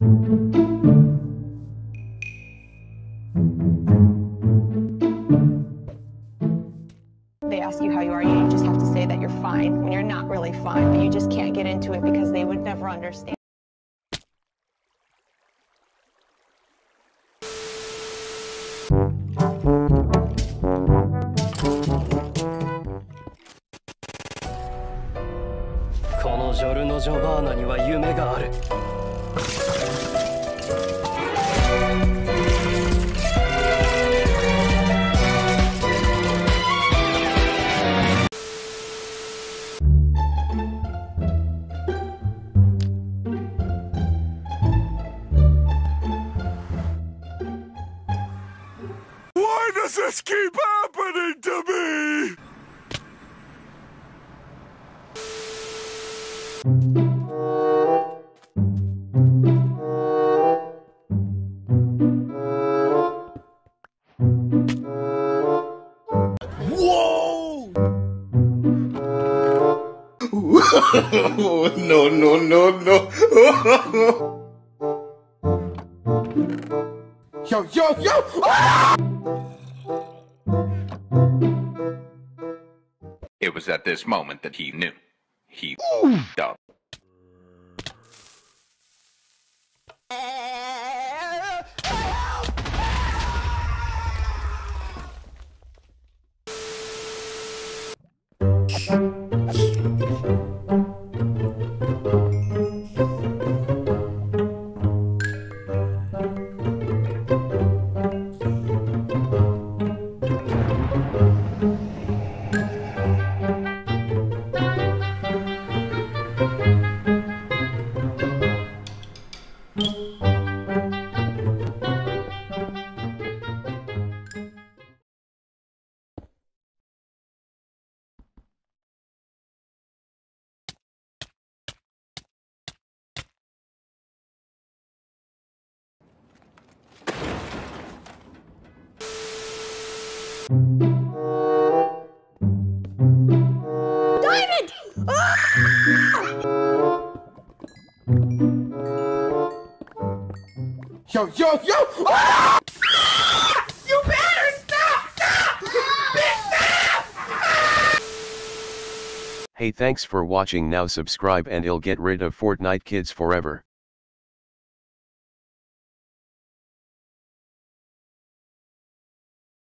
They ask you how you are, you just have to say that you're fine when you're not really fine, but you just can't get into it because they would never understand. Why does this keep happening to me? Whoa! No, no, no, no. Yo, yo, yo! Ah! It was at this moment that he knew. He f***ed up. Diamond! Ah! Yo, yo, yo! Ah! You better stop! Stop! Stop! Hey, thanks for watching. Now subscribe and it'll get rid of Fortnite kids forever.